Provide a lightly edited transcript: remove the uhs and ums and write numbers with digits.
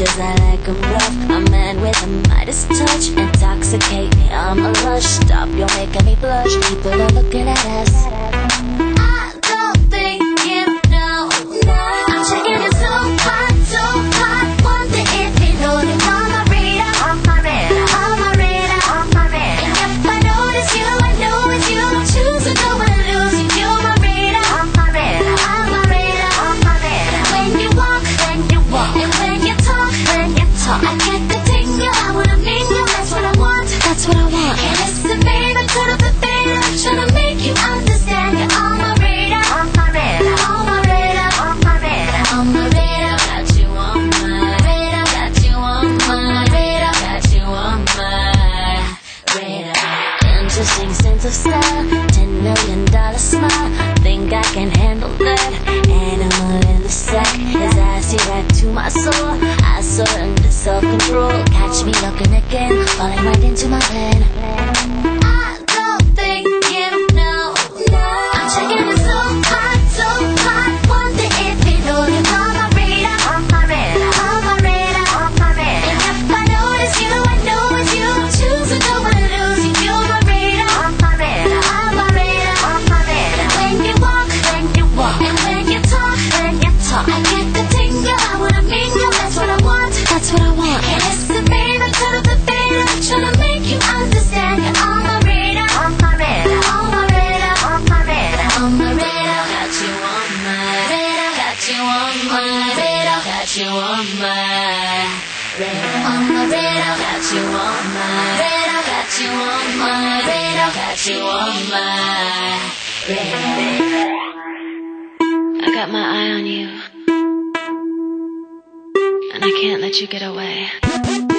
just like I'm rough. A man with a Midas touch, intoxicate me, I'm a rush. Stop, you're making me blush. People are looking at us. I don't think you know. I'm checking it so hot, so hot. Wonder if you know that on my radar, on my radar, on my radar, on my radar. And if I notice you, I know it's you. Don't choose to go and lose you. You're my radar, on my radar, on my radar, on my radar. When you walk, and when you talk, I get the tingle. I wanna mingle. That's what I want. That's what I want. And listen, baby, to the baby. I'm trying to make you understand. You're on my radar, on my radar, on my radar, on my radar, on my radar. Got you on my radar. Got you on my radar. Got you on my radar. Interesting sense of style, $10 million smile. Think I can handle that? Animal in the sack, his ass right to my soul. I surrender self-control. Catch me looking again, falling right into my plan. I don't think you know. I'm checking it so hot, so hot. Wonder if you know you're on my radar, on my radar, on my radar, on my radar. And if I notice you, I know it's you. Don't choose to go and lose you. You're my radar, on my radar, on my radar, on my radar. When you walk, and when you talk, I get the tingle. I wanna mingle. That's what I want. That's what I want. And listen, baby, to the baby. I'm trying to make you understand. You're on my radar, on my radar, on my radar, on my radar, on my radar. Got you on my radar. Got you on my radar. Got you on my radar. On my radar. Got you on my radar. Got you on my radar. Got you on my radar. I got my eye on you, and I can't let you get away.